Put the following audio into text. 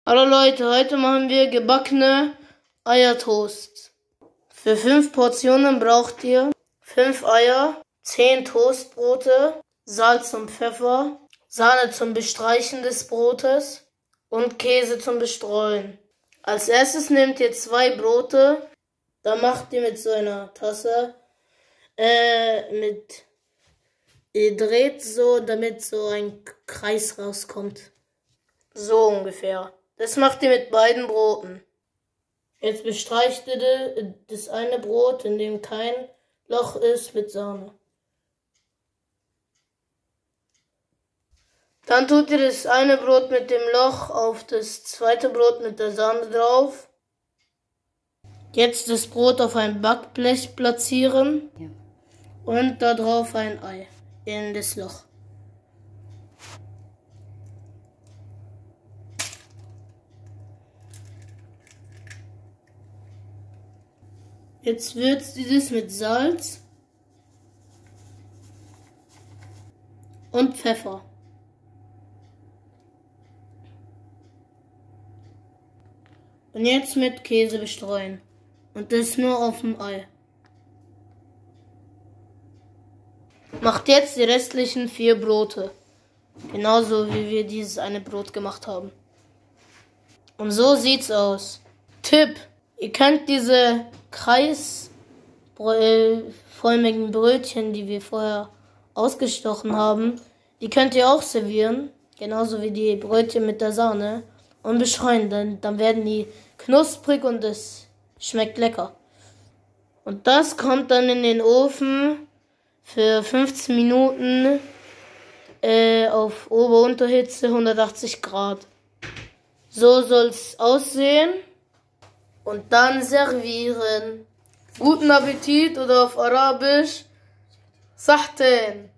Hallo Leute, heute machen wir gebackene Eiertoast. Für 5 Portionen braucht ihr 5 Eier, 10 Toastbrote, Salz und Pfeffer, Sahne zum Bestreichen des Brotes und Käse zum Bestreuen. Als erstes nehmt ihr 2 Brote, da macht ihr mit so einer Tasse, ihr dreht so, damit so ein Kreis rauskommt. So ungefähr. Das macht ihr mit beiden Broten. Jetzt bestreicht ihr das eine Brot, in dem kein Loch ist, mit Sahne. Dann tut ihr das eine Brot mit dem Loch auf das zweite Brot mit der Sahne drauf. Jetzt das Brot auf ein Backblech platzieren und da drauf ein Ei in das Loch. Jetzt würzt ihr das mit Salz und Pfeffer. Und jetzt mit Käse bestreuen. Und das nur auf dem Ei. Macht jetzt die restlichen 4 Brote. Genauso wie wir dieses eine Brot gemacht haben. Und so sieht's aus. Tipp! Ihr könnt diese kreisförmigen Brötchen, die wir vorher ausgestochen haben, die könnt ihr auch servieren. Genauso wie die Brötchen mit der Sahne. Und beschreien, dann werden die knusprig und es schmeckt lecker. Und das kommt dann in den Ofen für 15 Minuten auf Ober-Unterhitze 180 Grad. So soll's aussehen. Und dann servieren. Guten Appetit oder auf Arabisch Sahten.